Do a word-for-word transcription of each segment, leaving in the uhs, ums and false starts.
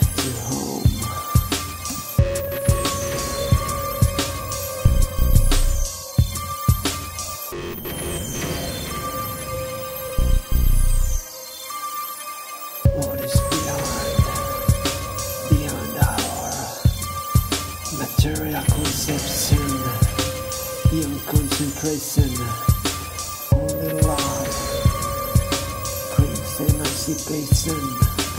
to home. What is beyond, beyond our material conception, beyond concentration, only love brings emancipation.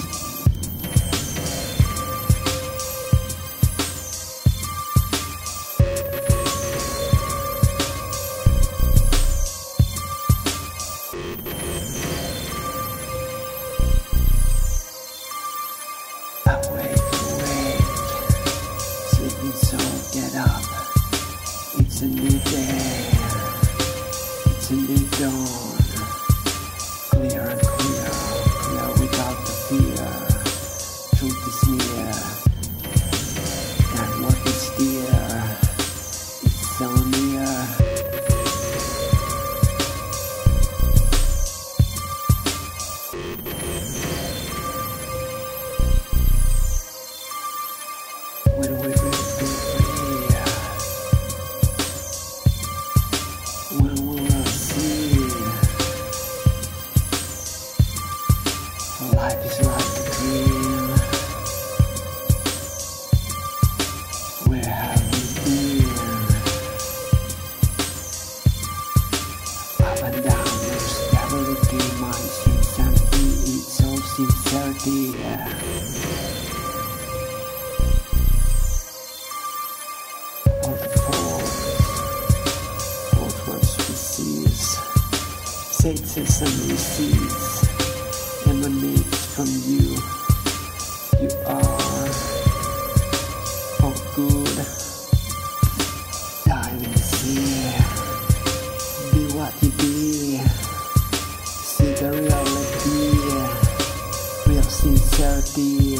Awake, awake, sleeping soul, get up. It's a new day, it's a new dawn. Clear and clear, clear without the fear. Truth is near, and what is dear, it's so near. When we will be free, when we will see, life is like a dream. Where have we been? Up and down, there's stability, mind's insanity, it's all sincerity. All the forms, fourth one species, senses and receipts emanates from you. You are for good. Dive in the sea, be what you be. See the reality, real sincerity.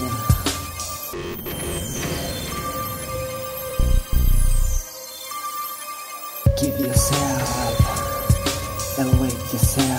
Give yourself, elevate yourself.